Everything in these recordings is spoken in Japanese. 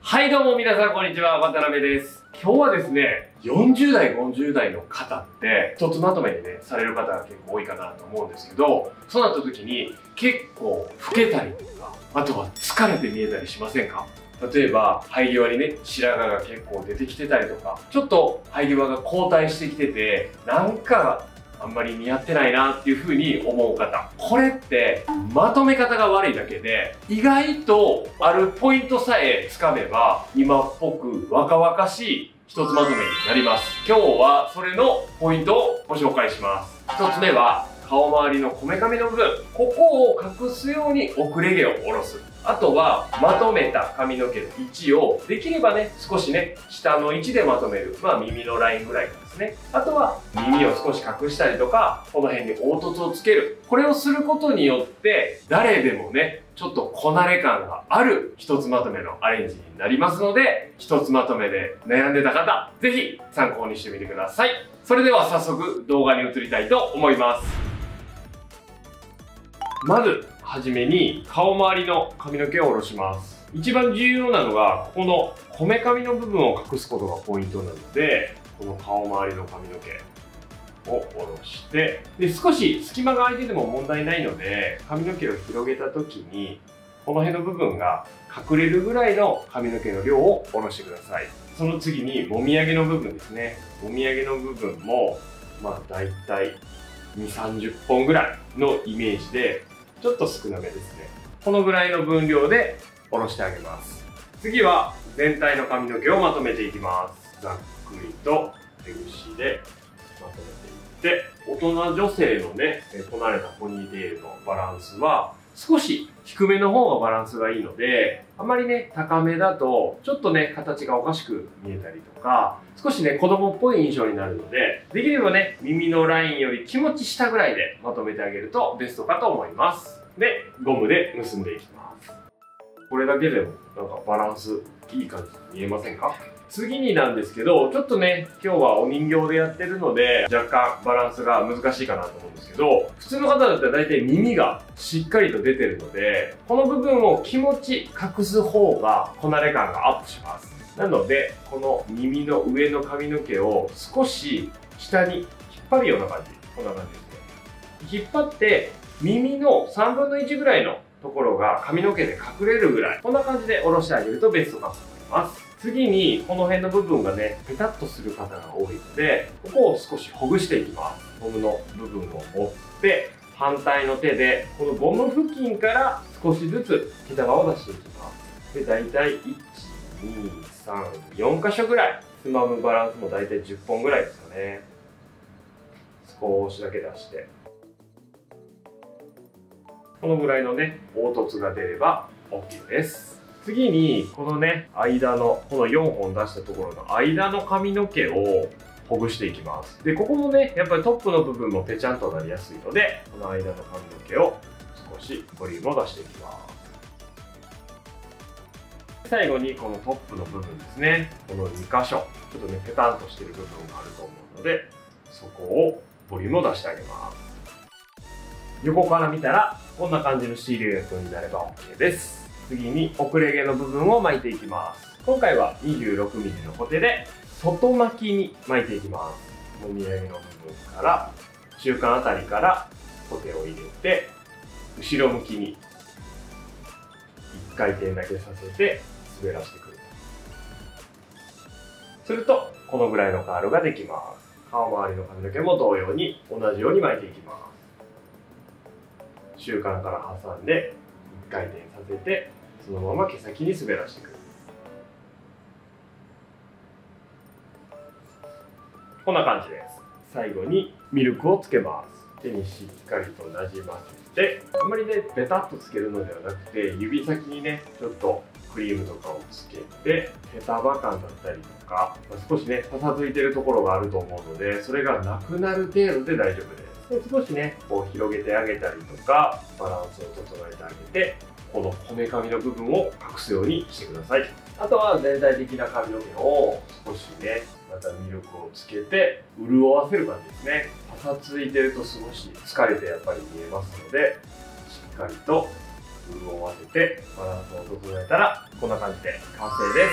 はいどうも皆さんこんにちは、渡辺です。今日はですね、40代、50代の方って一つまとめにね、される方が結構多いかなと思うんですけど、そうなった時に結構老けたりとか、あとは疲れて見えたりしませんか？例えば生え際にね、白髪が結構出てきてたりとか、ちょっと生え際が後退してきてて、なんかあんまり似合ってないなっていう風に思う方、これってまとめ方が悪いだけで、意外とあるポイントさえつかめば今っぽく若々しい一つまとめになります。今日はそれのポイントをご紹介します。一つ目は顔周りのこめかみの部分、ここを隠すように遅れ毛を下ろす。あとはまとめた髪の毛の位置をできればね、少しね、下の位置でまとめる。耳のラインぐらいからですね。あとは耳を少し隠したりとか、この辺に凹凸をつける。これをすることによって誰でもね、ちょっとこなれ感がある一つまとめのアレンジになりますので、一つまとめで悩んでた方、ぜひ参考にしてみてください。それでは早速動画に移りたいと思います。まずはじめに顔周りの髪の毛を下ろします。一番重要なのがここのこめかみの部分を隠すことがポイントなので、この顔周りの髪の毛を下ろして、で少し隙間が空いてても問題ないので、髪の毛を広げた時にこの辺の部分が隠れるぐらいの髪の毛の量を下ろしてください。その次にもみあげの部分ですね。もみあげの部分もだいたい2、30本ぐらいのイメージで、ちょっと少なめですね。このぐらいの分量で下ろしてあげます。次は全体の髪の毛をまとめていきます。ざっくりと手ぐしでまとめていって、大人女性のね、こなれたポニーテールのバランスは少し低めの方がバランスがいいので、あまりね、高めだとちょっとね、形がおかしく見えたりとか、少しね、子供っぽい印象になるので、できればね、耳のラインより気持ち下ぐらいでまとめてあげるとベストかと思います。で、ゴムで結んでいきます。これだけでもなんかバランスいい感じに見えませんか？次になんですけど、ちょっとね、今日はお人形でやってるので、若干バランスが難しいかなと思うんですけど、普通の方だったら大体耳がしっかりと出てるので、この部分を気持ち隠す方がこなれ感がアップします。なので、この耳の上の髪の毛を少し下に引っ張るような感じ。こんな感じですね。引っ張って、耳の3分の1ぐらいのところが髪の毛で隠れるぐらい、こんな感じで下ろしてあげるとベストかと思います。次にこの辺の部分がね、ペタッとする方が多いので、ここを少しほぐしていきます。ゴムの部分を持って反対の手でこのゴム付近から少しずつ毛束を出していきます。で、だいたい1、2、3、4箇所ぐらい、つまむバランスもだいたい10本ぐらいですかね。少しだけ出して、このぐらいのね、凹凸が出れば OK です。次にこのね、間のこの4本出したところの間の髪の毛をほぐしていきます。で、ここもね、やっぱりトップの部分もぺちゃんとなりやすいので、この間の髪の毛を少しボリュームを出していきます。最後にこのトップの部分ですね、この2箇所ちょっとね、ペタンとしている部分があると思うので、そこをボリュームを出してあげます。横から見たらこんな感じのシルエットになれば OK です。次に遅れ毛の部分を巻いていきます。今回は 26mm のコテで外巻きに巻いていきます。もみあげの部分から中間あたりからコテを入れて、後ろ向きに1回転だけさせて滑らしてくる。するとこのぐらいのカールができます。顔周りの髪の毛も同様に同じように巻いていきます。中間から挟んで1回転させて、そのまま毛先に滑らしてくる。こんな感じです。最後にミルクをつけます。手にしっかりとなじませて、あんまりね、ベタッとつけるのではなくて、指先にね、ちょっとクリームとかをつけて、毛束感だったりとか、少しね、パサついてるところがあると思うので、それがなくなる程度で大丈夫です。で、少しね、こう広げてあげたりとか、バランスを整えてあげて、このこめかみの部分を隠すようにしてください。あとは全体的な髪の毛を少しね、またミルクをつけて潤わせる感じですね。パサついてると少し疲れてやっぱり見えますので、しっかりと潤わせてバランスを整えたらこんな感じで完成です。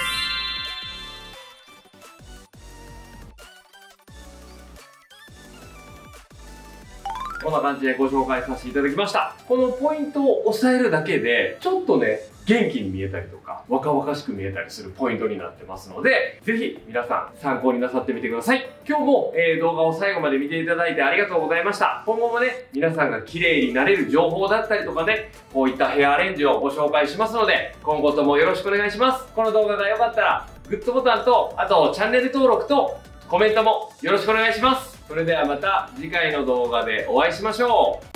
こんな感じでご紹介させていただきました。このポイントを押さえるだけでちょっとね元気に見えたりとか若々しく見えたりするポイントになってますので、ぜひ皆さん参考になさってみてください。今日も、動画を最後まで見ていただいてありがとうございました。今後もね皆さんが綺麗になれる情報だったりとかね、こういったヘアアレンジをご紹介しますので、今後ともよろしくお願いします。この動画が良かったらグッドボタンと、あとチャンネル登録とコメントもよろしくお願いします。それではまた次回の動画でお会いしましょう。